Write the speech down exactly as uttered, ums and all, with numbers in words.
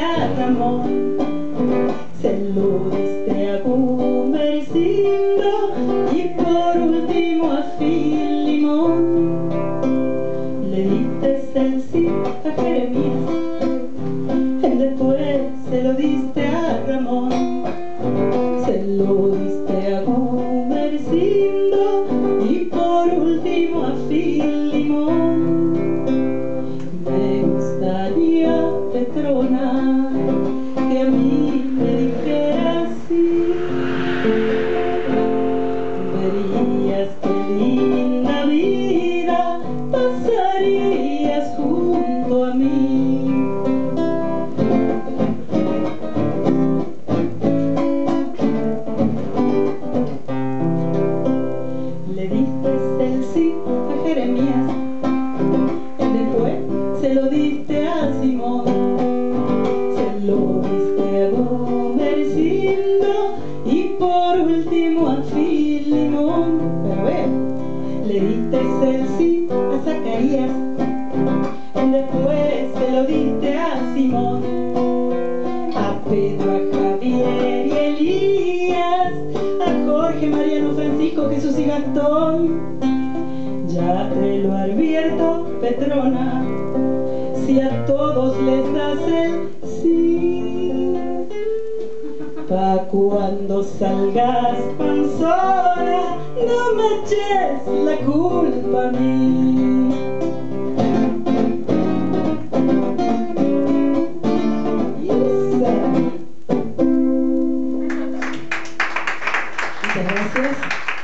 a Ramón, se lo diste a Gumersindo y por último a Filimón. Le diste el sí a Jeremías, después se lo diste a Ramón, se lo diste a Gumersindo y por último a Filimón. Me gustaría, Petrona, que a mí me dijeras sí. Verías qué linda vida pasarías junto a mí. Le diste el sí a Jeremías, después se lo diste a Simón, se lo diste a Gumersindo y por último a Filimón. Pero ve, le diste el sí a Zacarías, después se lo diste a Simón, a Pedro, a Javier y Elías, a Jorge, Mariano, Francisco, Jesús y Gastón. Ya te lo advierto, Petrona, si a todos les das el sí, pa' cuando salgas panzona no me eches la culpa a mí. Muchas gracias.